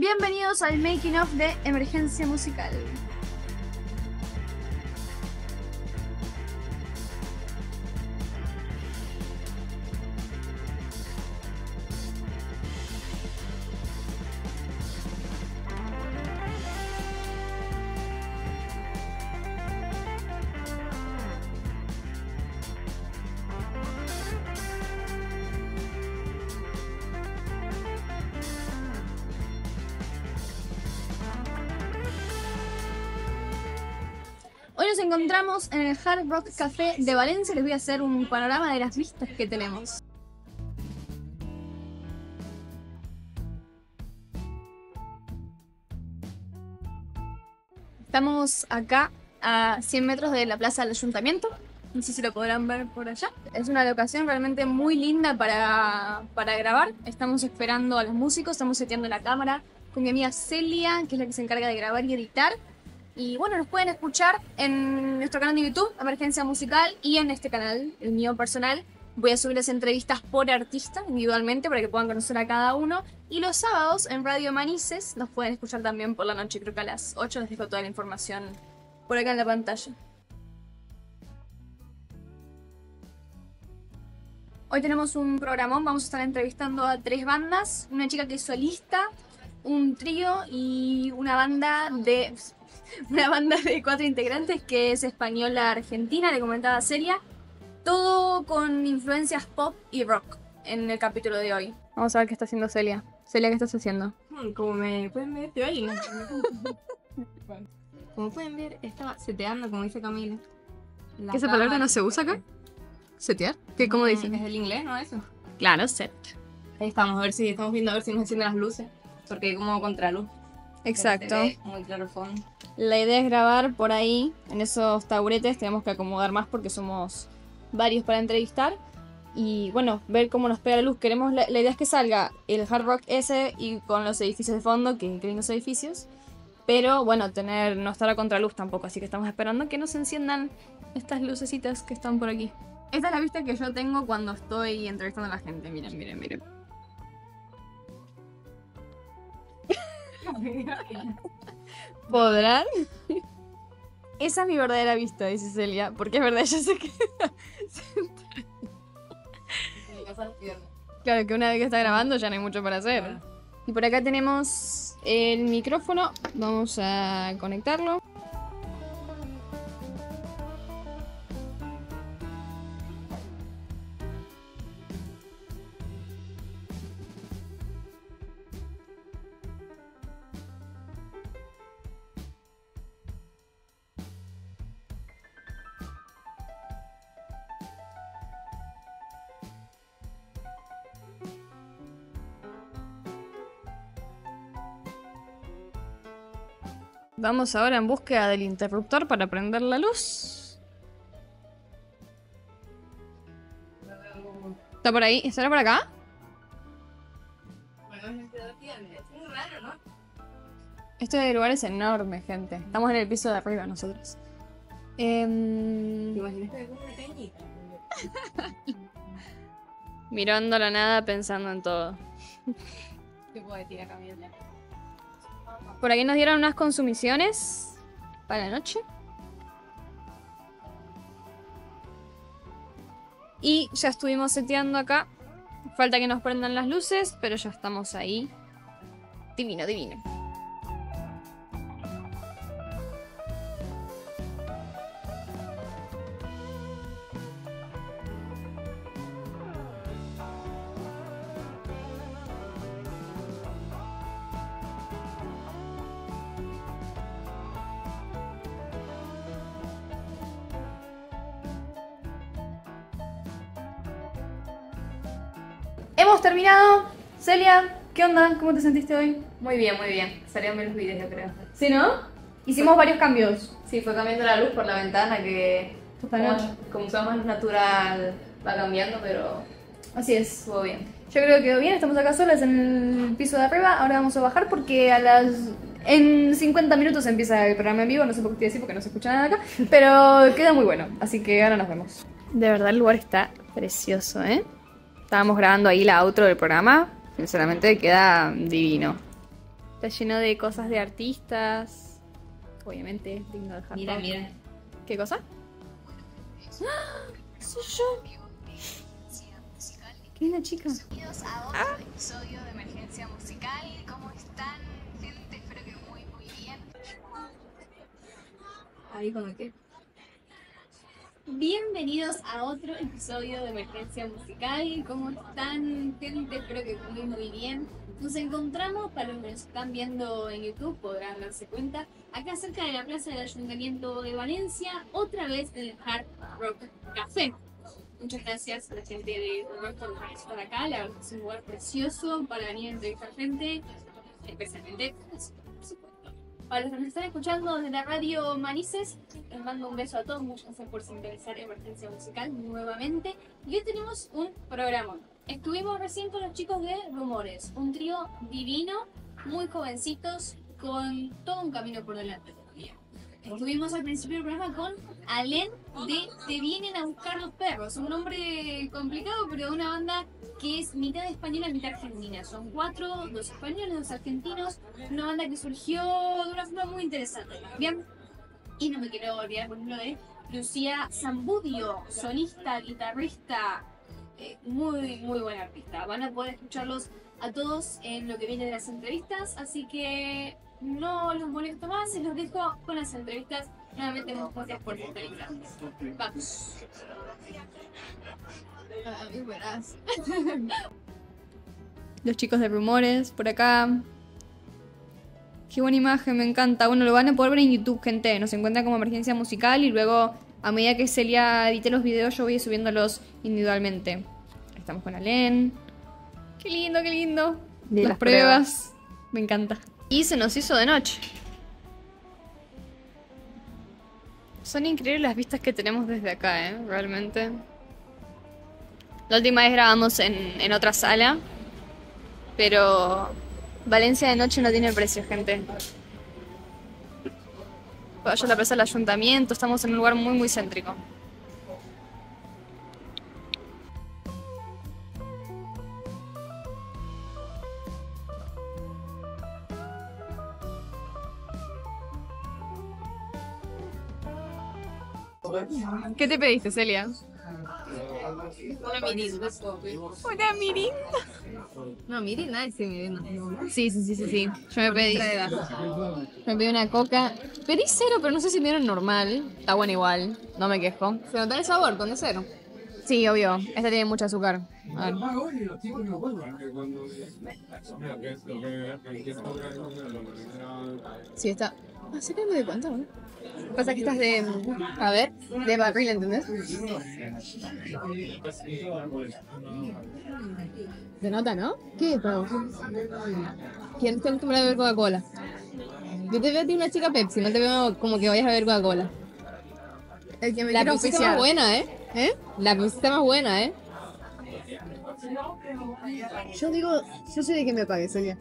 Bienvenidos al making of de Emergencia Musical. Hoy nos encontramos en el Hard Rock Café de Valencia. Les voy a hacer un panorama de las vistas que tenemos. Estamos acá a 100 metros de la plaza del ayuntamiento. No sé si lo podrán ver por allá. Es una locación realmente muy linda para grabar. Estamos esperando a los músicos, estamos seteando la cámara con mi amiga Celia, que es la que se encarga de grabar y editar. Y bueno, nos pueden escuchar en nuestro canal de YouTube, Emergencia Musical, y en este canal, el mío personal. Voy a subir las entrevistas por artista, individualmente, para que puedan conocer a cada uno. Y los sábados en Radio Manises nos pueden escuchar también por la noche, creo que a las 8 les dejo toda la información por acá en la pantalla. Hoy tenemos un programón, vamos a estar entrevistando a 3 bandas, una chica que es solista, un trío y una banda de 4 integrantes que es española argentina, le comentaba Celia. Todo con influencias pop y rock en el capítulo de hoy. Vamos a ver qué está haciendo Celia. Celia, ¿qué estás haciendo? Como me pueden ver, estoy ahí, ¿no? Como pueden ver, estaba seteando, como dice Camila. ¿Qué esa palabra no se usa acá? ¿Setear? ¿Qué, cómo dicen? Es del inglés, ¿no? Eso. Claro, set. Ahí estamos, estamos viendo a ver si nos encienden las luces. Porque hay como contraluz. Exacto. Muy claro el fondo. La idea es grabar por ahí, en esos taburetes. Tenemos que acomodar más porque somos varios para entrevistar. Y bueno, ver cómo nos pega la luz. La idea es que salga el hard rock ese y con los edificios de fondo, que lindos edificios. Pero bueno, no estar a contraluz tampoco. Así que estamos esperando que nos enciendan estas lucecitas que están por aquí. Esta es la vista que yo tengo cuando estoy entrevistando a la gente. Miren, miren, miren. ¿Podrán? Esa es mi verdadera vista, dice Celia. Porque es verdad, yo sé que... Claro, que una vez que está grabando ya no hay mucho para hacer. Y por acá tenemos el micrófono. Vamos a conectarlo. Vamos ahora en búsqueda del interruptor para prender la luz. ¿Está por ahí? ¿Estará por acá? Bueno, es muy raro, ¿no? Este lugar es enorme, gente. Estamos en el piso de arriba nosotros. ¿Te imaginaste de una cañita? Mirando la nada, pensando en todo. ¿Qué puedo decir a Camila? Por aquí nos dieron unas consumiciones para la noche. Y ya estuvimos seteando acá. Falta que nos prendan las luces, pero ya estamos ahí. Divino, divino. Hemos terminado. Celia, ¿qué onda? ¿Cómo te sentiste hoy? Muy bien, muy bien. Salieron bien los vídeos, yo creo. ¿Sí, no? Hicimos varios cambios. Sí, fue cambiando la luz por la ventana que... Esta noche. Como sea más natural, va cambiando, pero... Así es. Estuvo bien. Yo creo que quedó bien. Estamos acá solas en el piso de arriba. Ahora vamos a bajar porque en 50 minutos empieza el programa en vivo. No sé por qué estoy así porque no se escucha nada acá. Pero queda muy bueno. Así que ahora nos vemos. De verdad el lugar está precioso, ¿eh? Estábamos grabando ahí la outro del programa. Sinceramente queda divino. Está lleno de cosas de artistas. Obviamente es digno de dejar. Mira, mira. ¿Qué cosa? ¡Ah! ¡Soy yo! ¡Qué linda chica! Bienvenidos a otro episodio de Emergencia Musical. ¿Cómo están, gente? Espero que muy bien. Ahí con qué. Bienvenidos a otro episodio de Emergencia Musical. ¿Cómo están, gente? Espero que muy bien. Nos encontramos, para los que nos están viendo en YouTube, podrán darse cuenta, acá cerca de la plaza del Ayuntamiento de Valencia, otra vez en el Hard Rock Café. Muchas gracias a la gente de Rock por estar acá. La verdad es un lugar precioso para venir a entrevistar gente, especialmente, por supuesto. Para los que nos están escuchando desde la radio Manises, les mando un beso a todos. Muchas gracias por sintonizar Emergencia Musical nuevamente. Y hoy tenemos un programa. Estuvimos recién con los chicos de Rumores, un trío divino, muy jovencitos, con todo un camino por delante todavía. Estuvimos al principio del programa con Alen de Te Vienen a Buscar los Perros, un nombre complicado, pero de una banda que es mitad española, mitad argentina. Son 4, 2 españoles, 2 argentinos, una banda que surgió de una forma muy interesante. Bien, y no me quiero olvidar, por ejemplo, de Lucía Zambudio, solista, guitarrista, muy buen artista. Van a poder escucharlos a todos en lo que viene de las entrevistas, así que no los molesto más y los dejo con las entrevistas. Nuevamente muchas gracias por sintonizarnos. Vamos. Los chicos de Rumores, por acá. Qué buena imagen, me encanta. Bueno, lo van a poder ver en YouTube, gente. Nos encuentran como Emergencia Musical y luego, a medida que Celia edite los videos, yo voy subiéndolos individualmente. Estamos con Alen. Qué lindo, qué lindo. De las pruebas. Me encanta. Y se nos hizo de noche. Son increíbles las vistas que tenemos desde acá, realmente. La última vez grabamos en otra sala. Pero Valencia de noche no tiene precio, gente. Vaya a la plaza del Ayuntamiento. Estamos en un lugar muy céntrico. ¿Qué te pediste, Celia? Una mirinda. Una mirinda. No, mirinda, sí, mirinda. Sí. Yo me pedí una coca. Pedí cero, pero no sé si me dieron normal. Está bueno igual, no me quejo. ¿Se nota el sabor con cero? Sí, obvio. Esta tiene mucho azúcar. A ver. Sí, está. Así que me doy cuenta, ¿no? Pasa que estás de. A ver, de barril, ¿entendés? Se nota, ¿no? ¿Qué es, Pau? ¿Quién está acostumbrado a beber Coca-Cola? Yo te veo a ti una chica Pepsi, no te veo como que vayas a beber Coca-Cola. El que me La quiere Pepsi está oficiar. más buena, ¿eh? La Pepsi está más buena, ¿eh? Yo digo, yo sé de que me pague, Celia.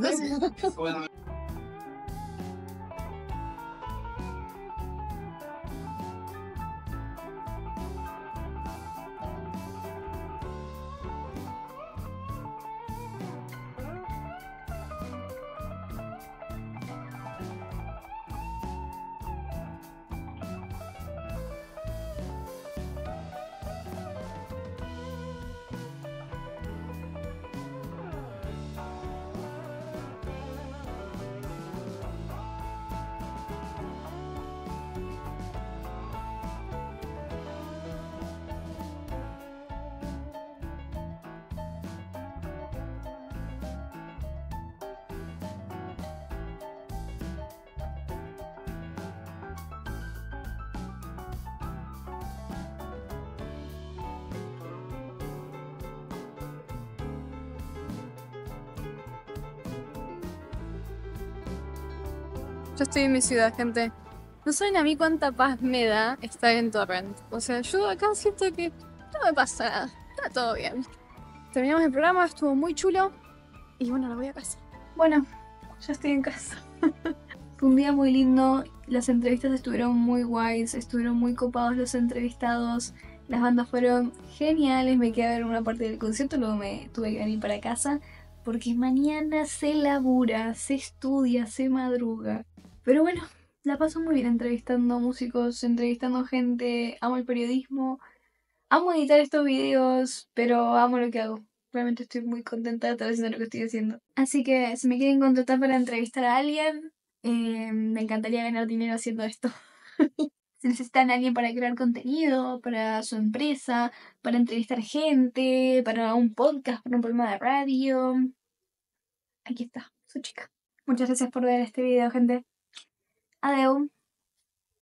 Yo estoy en mi ciudad, gente. No saben a mí cuánta paz me da estar en Torrent. O sea, yo acá siento que no me pasa nada. Está todo bien. Terminamos el programa, estuvo muy chulo. Y bueno, ahora voy a casa. Bueno, ya estoy en casa. Fue un día muy lindo. Las entrevistas estuvieron muy guays. Estuvieron muy copados los entrevistados. Las bandas fueron geniales. Me quedé a ver una parte del concierto. Luego me tuve que venir para casa. porque mañana se labura, se estudia, se madruga. Pero bueno, la paso muy bien entrevistando músicos, entrevistando gente, amo el periodismo, amo editar estos videos, pero amo lo que hago. Realmente estoy muy contenta de estar haciendo lo que estoy haciendo. Así que si me quieren contratar para entrevistar a alguien, me encantaría ganar dinero haciendo esto. Si necesitan a alguien para crear contenido, para su empresa, para entrevistar gente, para un podcast, para un programa de radio, aquí está, su chica. Muchas gracias por ver este video, gente. Adeu.